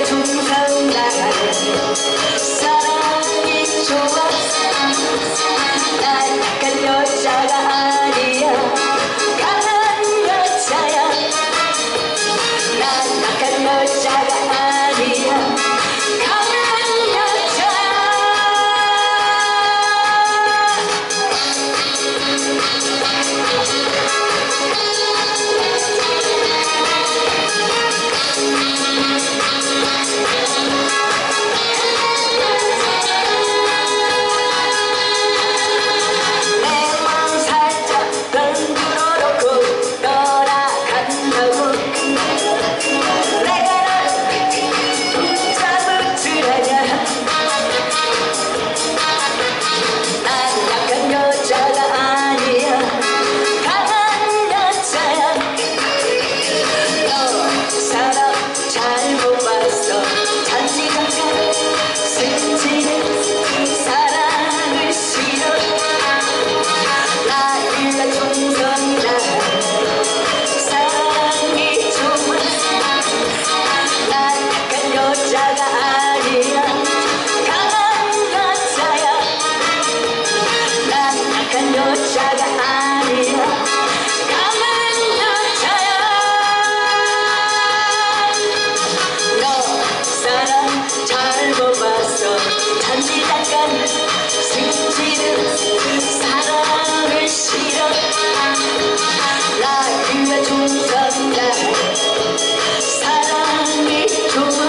충성 다하는 사랑이 좋아. 난 약한 여자가 아니야, 강한 여자야. 난 약한 여자가 아니야, 강한 여자야. 여자가 아니야, 강한 여자야. 너 사람 잘 못 봤어. 단지 잠깐 스치는 사랑을 싫어. 나 그가 충성 다해 사랑이 좋아.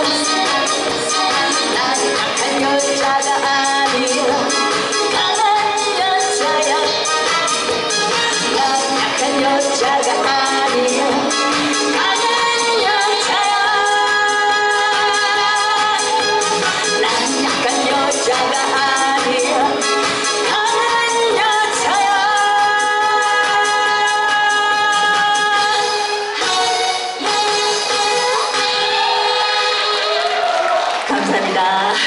난 약한 여자가 아니야, 여자가 아니야, 강한 여자야. 난 약한 여자가 아니야, 강한 여자야. 감사합니다.